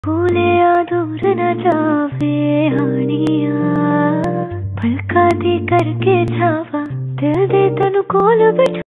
भूलिया दूर न जावे हानिया पलका दी करके छावा दिल दे तनु कोल बिठा।